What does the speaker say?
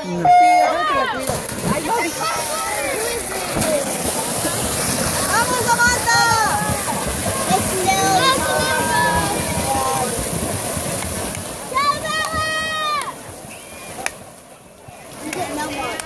Mm. Sí, déjame que la cuido. Ay, no. ¡Vamos, Samantha! You get no more.